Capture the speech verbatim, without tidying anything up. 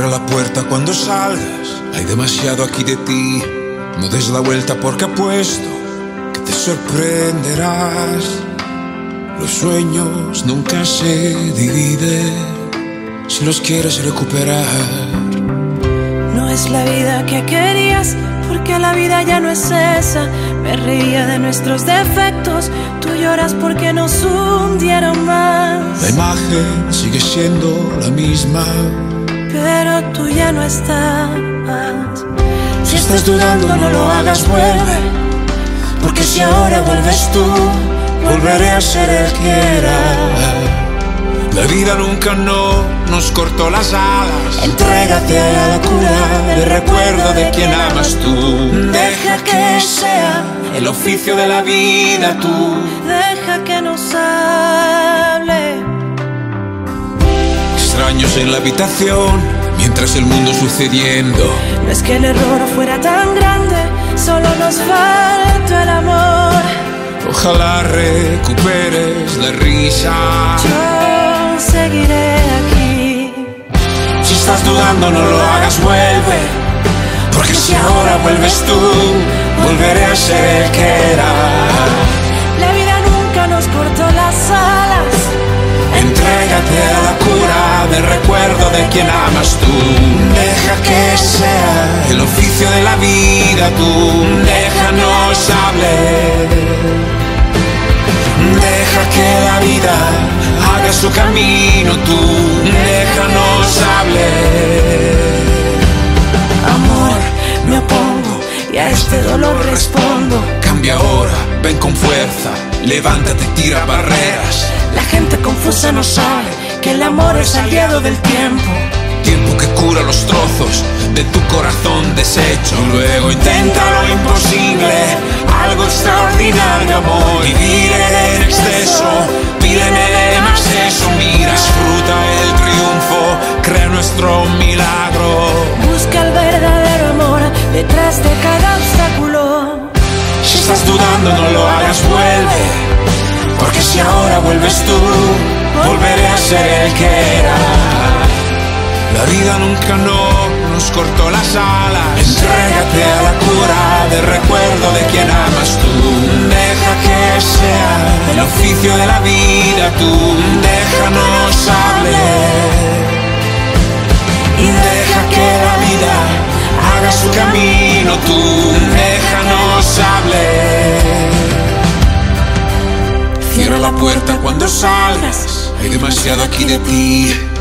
Cierra la puerta cuando salgas, hay demasiado aquí de ti. No des la vuelta porque apuesto que te sorprenderás. Los sueños nunca se dividen si los quieres recuperar. No es la vida que querías, porque la vida ya no es esa. Me reía de nuestros defectos, tú lloras porque nos hundieron más. La imagen sigue siendo la misma, pero tú ya no estás. Si estás dudando, no lo hagas, vuelve, porque si ahora vuelves tú, volveré a ser el que era. La vida nunca no nos cortó las alas. Entrégate a la locura del recuerdo de quien amas tú. Deja que sea el oficio de la vida tú. Deja que nos hable. Extraños en la habitación, mientras el mundo sucediendo. No es que el error fuera tan grande, solo nos falta el amor. Ojalá recuperes la risa. Yo seguiré aquí. Si estás dudando, no lo hagas, vuelve, porque si ahora vuelves tú, volveré a ser el que era. La vida nunca nos cortó las alas. Entrégate a la cura del recuerdo de quien amas tú. Deja que sea el oficio de la vida tú. Déjanos hablar. Deja que la vida haga su camino tú. Déjanos hablar. Amor, me opongo y a este dolor respondo. Cambia ahora, ven con fuerza, levántate, tira barreras. La gente confusa no sabe que el amor es aliado del tiempo. Tiempo que cura los trozos de tu corazón deshecho. Luego intenta lo imposible, algo extraordinario, amor. Vivir en exceso, pídeme más eso. Mira, disfruta el triunfo, crea nuestro milagro. Busca el verdadero amor detrás de cada obstáculo. Si estás dudando, no lo hagas, vuelve, porque si ahora vuelves tú, volveré a ser el que era. La vida nunca no nos cortó las alas. Entrégate a la cura del recuerdo de quien amas tú. Deja que sea el oficio de la vida tú. Déjanos hablar. Y deja que la vida haga su camino tú. Déjanos hablar. Cierra la puerta cuando salgas, hay demasiado aquí de ti.